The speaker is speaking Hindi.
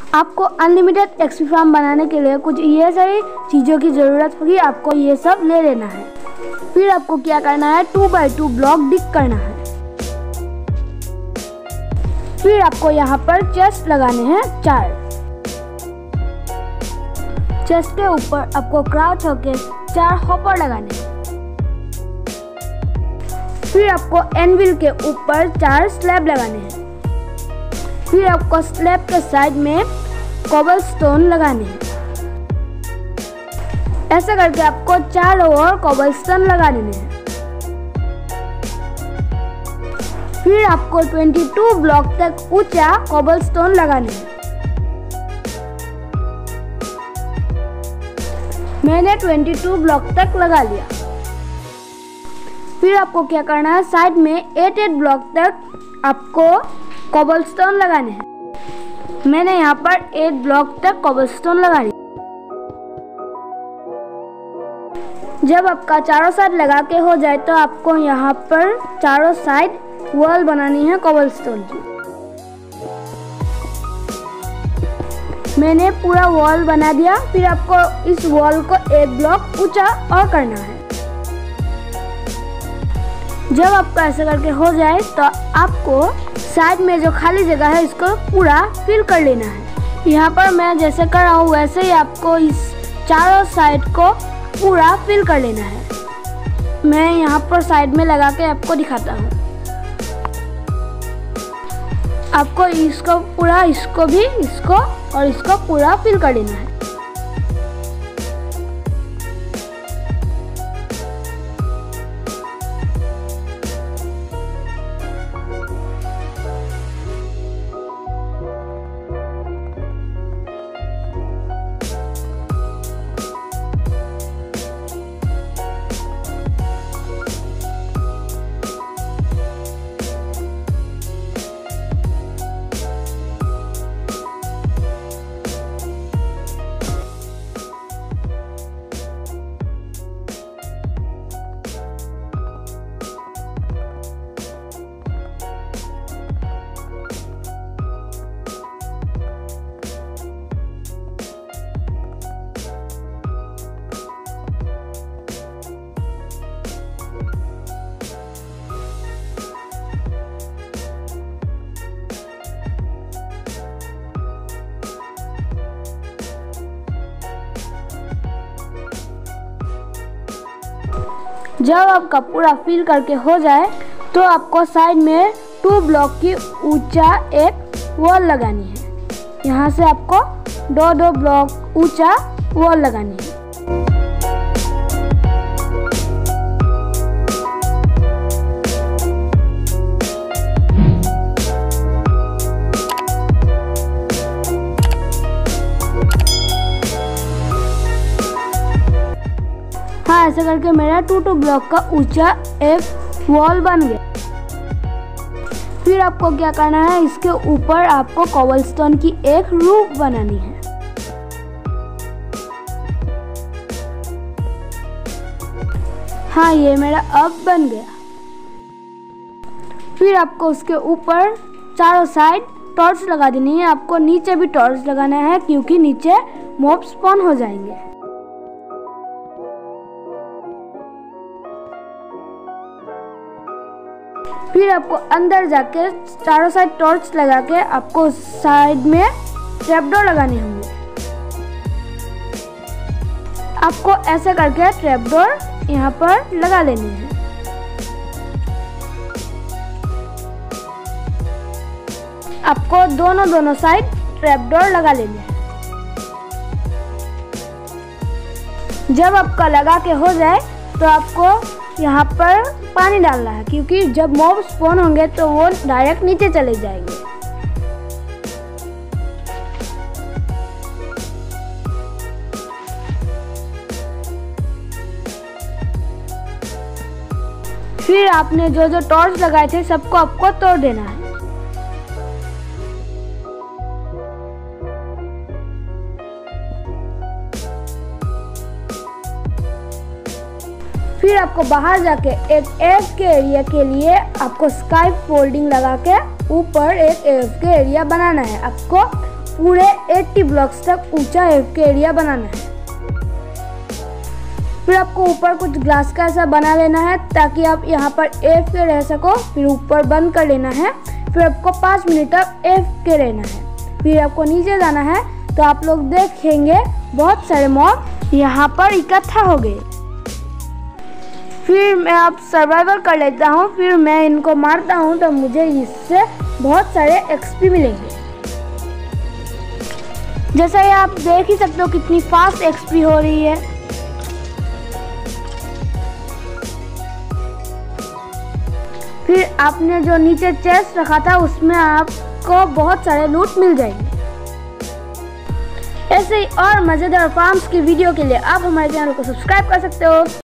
आपको अनलिमिटेड एक्सपी फार्म बनाने के लिए कुछ ये सारी चीज़ों की ज़रूरत होगी। आपको ये सब ले लेना है। फिर आपको क्या करना है, 2x2 ब्लॉक डिग करना है। फिर आपको यहाँ पर चेस्ट लगाने हैं 4। चेस्ट के ऊपर आपको क्राउच होके 4 हॉपर लगाने हैं। फिर आपको एनविल के ऊपर 4 स्लैब लगाने हैं। फिर आपको स्लैब के साइड में कोबलस्टोन लगाने हैं। ऐसा करके आपको 4 और कोबलस्टोन लगा देने हैं। फिर आपको 22 ब्लॉक तक ऊंचा कोबलस्टोन लगाने हैं। मैंने 22 ब्लॉक तक लगा लिया। फिर आपको क्या करना है, साइड में 8 ब्लॉक तक आपको कोबलस्टोन लगाने हैं। मैंने यहाँ पर 8 ब्लॉक तक कोबलस्टोन लगा लिया। जब आपका चारों साइड लगा के हो जाए तो आपको यहाँ पर चारों साइड वॉल बनानी है कोबलस्टोन की। मैंने पूरा वॉल बना दिया। फिर आपको इस वॉल को 1 ब्लॉक ऊंचा और करना है। जब आपका ऐसा करके हो जाए तो आपको साइड में जो खाली जगह है इसको पूरा फिल कर लेना है। यहाँ पर मैं जैसे कर रहा हूँ वैसे ही आपको इस चारों साइड को पूरा फिल कर लेना है। मैं यहाँ पर साइड में लगा के आपको दिखाता हूँ। आपको इसको पूरा, इसको भी, इसको और इसको पूरा फिल कर लेना है। जब आपका पूरा फिल करके हो जाए तो आपको साइड में 2 ब्लॉक की ऊंचा एक वॉल लगानी है। यहाँ से आपको 2 ब्लॉक ऊंचा वॉल लगानी है। हाँ, ऐसा करके मेरा 2 ब्लॉक का ऊंचा एक वॉल बन गया। फिर आपको क्या करना है, इसके ऊपर आपको कोबलस्टोन की एक रूफ बनानी है। हाँ, ये मेरा अब बन गया। फिर आपको उसके ऊपर चारों साइड टॉर्च लगा देनी है। आपको नीचे भी टॉर्च लगाना है क्योंकि नीचे मॉब स्पॉन हो जाएंगे। फिर आपको अंदर जाके चारों साइड टॉर्च लगा के आपको साइड में ट्रैपडोर लगाने होंगे। आपको ऐसे करके ट्रैपडोर यहाँ पर लगा लेने हैं। आपको दोनों साइड ट्रैपडोर लगा लेने हैं। जब आपका लगा के हो जाए तो आपको यहाँ पर पानी डालना है क्योंकि जब मॉब स्पॉन होंगे तो वो डायरेक्ट नीचे चले जाएंगे। फिर आपने जो टॉर्च लगाए थे सबको आपको तोड़ देना है। फिर आपको बाहर जाके एक AFK एरिया के लिए आपको स्काई फोल्डिंग लगा के ऊपर एक AFK एरिया बनाना है। आपको पूरे 80 ब्लॉक्स तक ऊंचा AFK एरिया बनाना है। फिर आपको ऊपर कुछ ग्लास का ऐसा बना लेना है ताकि आप यहाँ पर AFK रह सको। फिर ऊपर बंद कर लेना है। फिर आपको 5 मिनट तक AFK रहना है। फिर आपको नीचे जाना है तो आप लोग देखेंगे बहुत सारे मॉब यहाँ पर इकट्ठा हो गए। फिर मैं अब सर्वाइवल कर लेता हूँ। फिर मैं इनको मारता हूँ तो मुझे इससे बहुत सारे XP मिलेंगे। जैसा ये आप देख ही सकते हो कितनी फास्ट XP हो रही है। फिर आपने जो नीचे चेस्ट रखा था उसमें आपको बहुत सारे लूट मिल जाएंगे। ऐसे ही और मज़ेदार फार्म्स की वीडियो के लिए आप हमारे चैनल को सब्सक्राइब कर सकते हो।